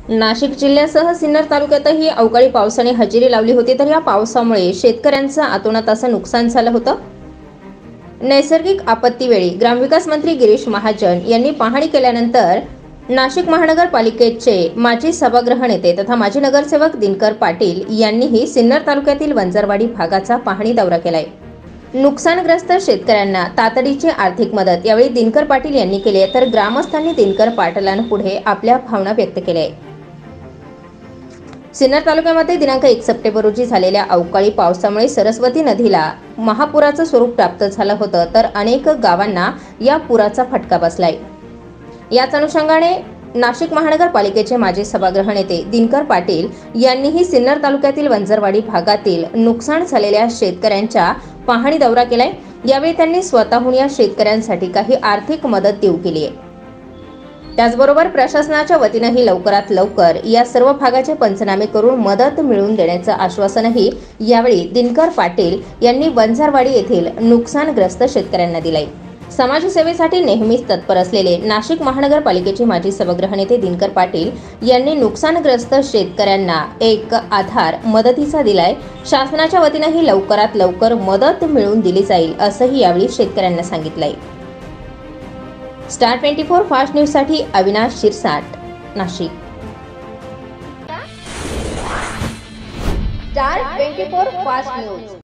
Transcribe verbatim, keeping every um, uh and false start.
नाशिक जिल्ह्यासह सिन्नर तालुक्यातही अवकाळी पावसाने हजेरी लावली होती, तर या पावसामुळे शेतकऱ्यांचं अतोनात असं नुकसान झालं होतं। नैसर्गिक आपत्तीवेळी ग्रामविकास मंत्री गिरीश महाजन यांनी पाहणी केल्यानंतर नाशिक महानगरपालिकेचे माजी सभागृह नेते तथा माजी नगरसेवक दिनकर पाटील यांनीही सिन्नर तालुक्यातील वंजारवाडी भागाचा पाहणी दौरा केलाय। नुकसानग्रस्त शेतकऱ्यांना तातडीची आर्थिक मदत यावेळी दिनकर पाटील यांनी केली आहे, तर ग्रामस्थांनी दिनकर पाटलांपुढे आपल्या भावना व्यक्त केल्या आहेत। सिन्नर तालुक्यामध्ये दिनांक एक सप्टेंबर रोजी झालेल्या अवकाळी पावसामुळे सरस्वती नदीला महापुराचं स्वरूप प्राप्त झालं होतं, तर अनेक गावांना या पुराचा फटका बसलाय। याच अनुषंगाने नाशिक महानगरपालिकेचे माजी सभागृह नेते दिनकर पाटील यांनीही सिन्नर तालुक्यातील वंजारवाडी भागातील नुकसान झालेल्या शेतकऱ्यांच्या पाहणी दौरा केलाय। यावेळी त्यांनी स्वतःहून या शेतकऱ्यांसाठी काही आर्थिक मदत देऊ केली आहे। त्याचबरोबर प्रशासनाच्या वतीनेही लवकरात लवकर या सर्व भागाचे पंचनामे करून मदत मिळवून देण्याचं आश्वासनही यावेळी दिनकर पाटील यांनी वंजारवाडी येथील नुकसानग्रस्त शेतकऱ्यांना दिलंय। समाजसेवेसाठी नेहमीच तत्पर असलेले नाशिक महानगरपालिकेचे माजी सभागृह नेते दिनकर पाटील यांनी नुकसानग्रस्त शेतकऱ्यांना एक आधार मदतीचा दिलाय। शासनाच्या वतीनेही लवकरात लवकर मदत मिळवून दिली जाईल असंही यावेळी शेतकऱ्यांना सांगितलंय। Star twenty four fast news साठी Avinash Shirsat, Nashik. Star twenty four fast news.